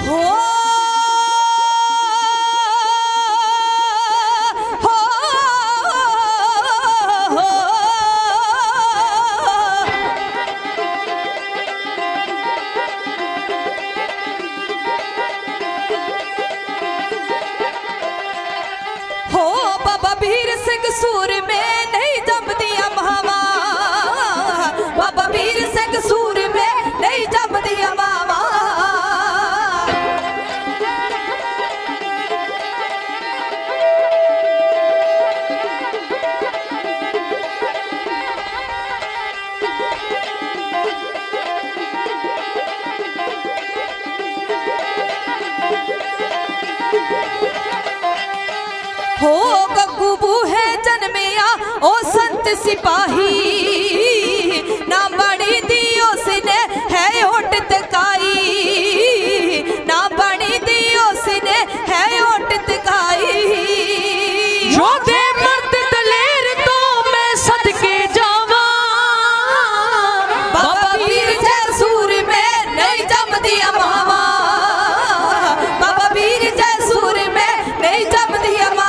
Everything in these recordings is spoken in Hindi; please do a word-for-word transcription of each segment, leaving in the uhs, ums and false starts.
सूर में नहीं जमदिया मावा, बाबा वीर सिंह सूर में नहीं जमदिया मावा। हो गग्गू बूहे जन्मिया ओ संत सिपाही, ना बड़ी दी उसने है ओट तकाई, ना बड़ी दी उसने है ओट तकाई। जो दे मर्द दलेर तो मैं सदके जावा, बाबा वीर जय सूर में नहीं जमदिया मावा, बाबा वीर जय सूर में नहीं जमदिया मावा।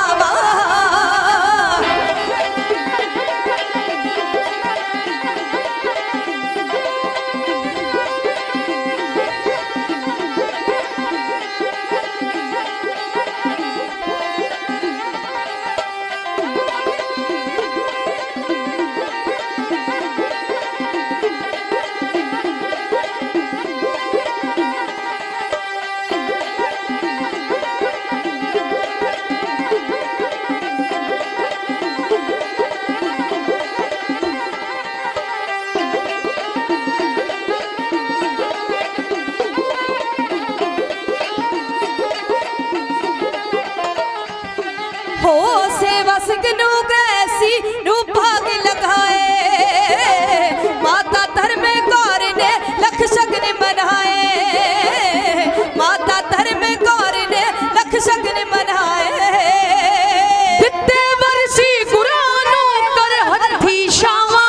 हो सेवा सिकनू गैसी नू भाग लगाए, माता धर्म कौर ने लख शगन मनाए, माता धर्म कौर ने लख शगन मनाए। दिते वर्षी कुरानो कर हथी शावा,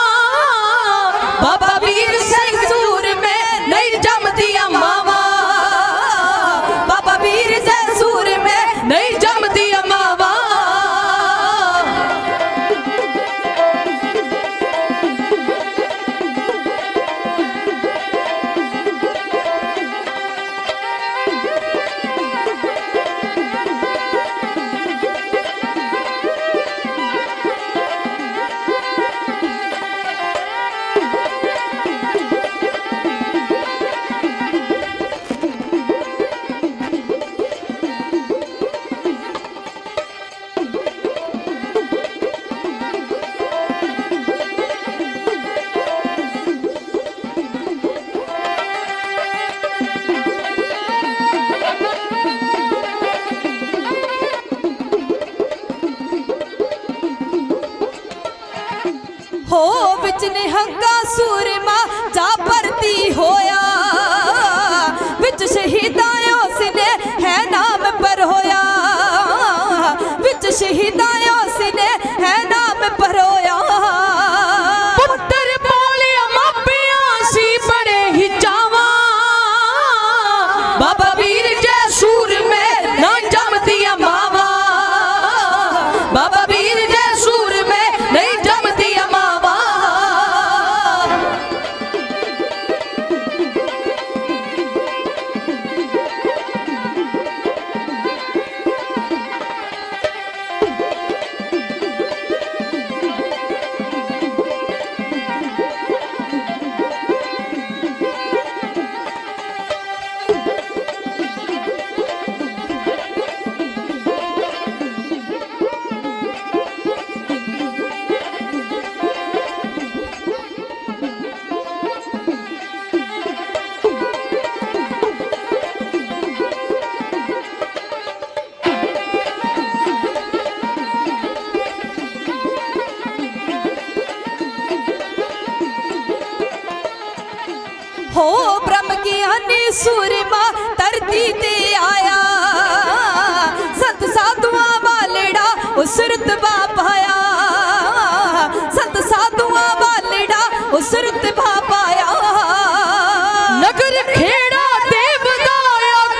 बाबा वीर सिंह सूर में नहीं जमदिया मावा, बाबा वीर जय सूर में नहीं जमदिया मावा। हो विच निहंगा सूरमा जा भरती होया, विच शहीदां उसने है नाम पर होया, विच शहीदां उसने है नाम पर होया। पुत्र बोलिया मापिया सी बड़े ही चावा, बाबा वीर जय सूर में ना जमदिया मावा, बाबा वीर जय सूर में नहीं जमदिया मावा। हो ब्रह्म ज्ञानी सूरमा धरती ते आया, संत साधुआ वालेड़ा उस रुतबा पाया, संत साधुआ वालेड़ा उस रुतबा पाया। नगर खेड़ा देवदाया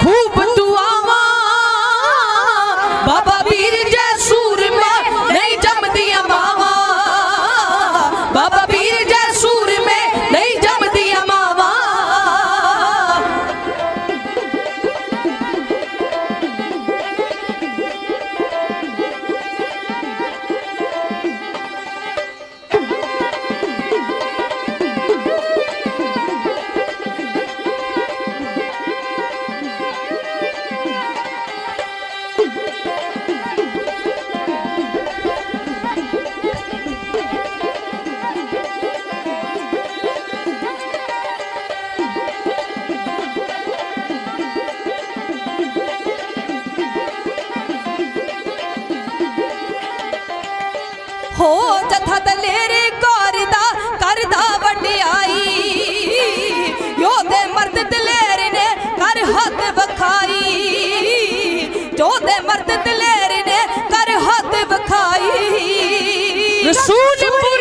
हो जथा दलेर करदा करदा वडियाई योधे मर्द दलेर ने कर हद बखाई जोधे मर्द दलेर ने कर हद बखाई सूझ